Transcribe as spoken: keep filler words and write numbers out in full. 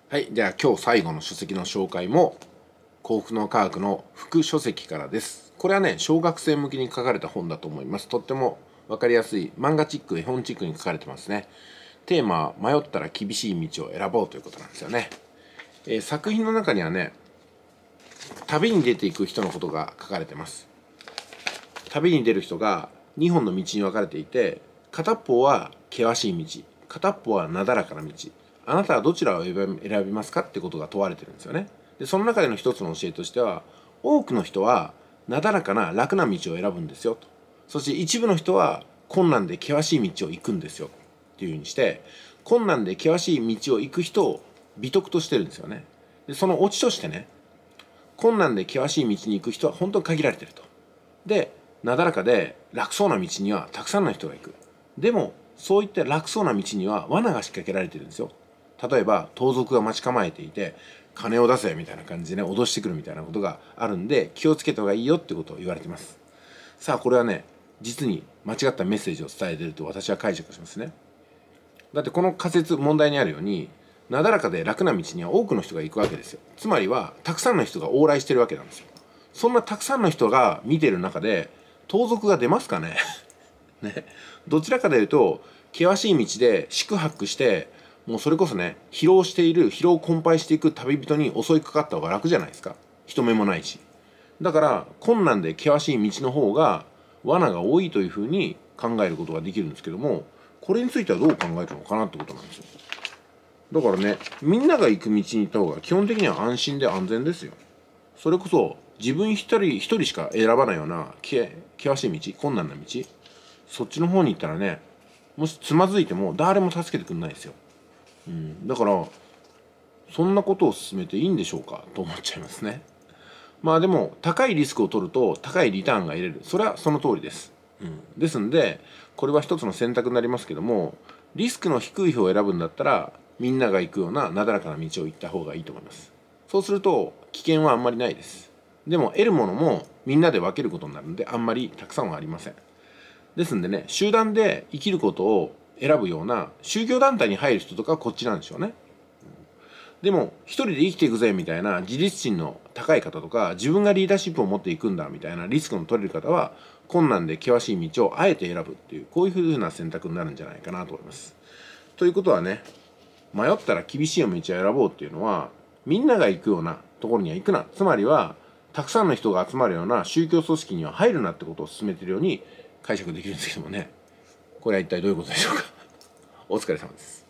はい、じゃあ今日最後の書籍の紹介も幸福の科学の副書籍からです。これはね、小学生向けに書かれた本だと思います。とっても分かりやすい漫画チック、絵本チックに書かれてますね。テーマは迷ったら厳しい道を選ぼうということなんですよね。えー作品の中にはね、旅に出ていく人のことが書かれてます。旅に出る人がにほんの道に分かれていて、片っぽは険しい道、片っぽはなだらかな道。あなたはどちらを選びますかってことが問われてるんですよね。で、その中での一つの教えとしては、多くの人はなだらかな楽な道を選ぶんですよと。そして一部の人は困難で険しい道を行くんですよっていうふうにして、困難で険しい道を行く人を美徳としてるんですよね。で、そのオチとしてね、困難で険しい道に行く人は本当に限られてると。で、なだらかで楽そうな道にはたくさんの人が行く。でも、そういった楽そうな道には罠が仕掛けられてるんですよ。例えば、盗賊が待ち構えていて、金を出せみたいな感じでね、脅してくるみたいなことがあるんで、気をつけた方がいいよってことを言われてます。さあ、これはね、実に間違ったメッセージを伝えていると私は解釈しますね。だってこの仮説、問題にあるように、なだらかで楽な道には多くの人が行くわけですよ。つまりは、たくさんの人が往来してるわけなんですよ。そんなたくさんの人が見てる中で、盗賊が出ますかねね。どちらかというと、険しい道で宿泊して、もうそれこそね、疲労している、疲労困憊していく旅人に襲いかかった方が楽じゃないですか。人目もないし。だから、困難で険しい道の方が、罠が多いというふうに考えることができるんですけども、これについてはどう考えるのかなってことなんですよ。だからね、みんなが行く道に行った方が基本的には安心で安全ですよ。それこそ、自分一人一人しか選ばないような険しい道、困難な道、そっちの方に行ったらね、もしつまずいても誰も助けてくれないですよ。うん、だからそんなことを進めていいんでしょうかと思っちゃいますね。まあでも高いリスクを取ると高いリターンが得れる、それはその通りです。うん、ですんでこれは一つの選択になりますけども、リスクの低い方を選ぶんだったらみんなが行くようななだらかな道を行った方がいいと思います。そうすると危険はあんまりないです。でも得るものもみんなで分けることになるんであんまりたくさんはありません。ですんでね、集団で生きることを選ぶような宗教団体に入る人とかはこっちなんでしょうね。でも一人で生きていくぜみたいな自立心の高い方とか、自分がリーダーシップを持っていくんだみたいなリスクの取れる方は、困難で険しい道をあえて選ぶっていう、こういうふうな選択になるんじゃないかなと思います。ということはね、迷ったら厳しい道を選ぼうっていうのは、みんなが行くようなところには行くな、つまりはたくさんの人が集まるような宗教組織には入るなってことを進めているように解釈できるんですけどもね、これは一体どういうことでしょうか。お疲れ様です。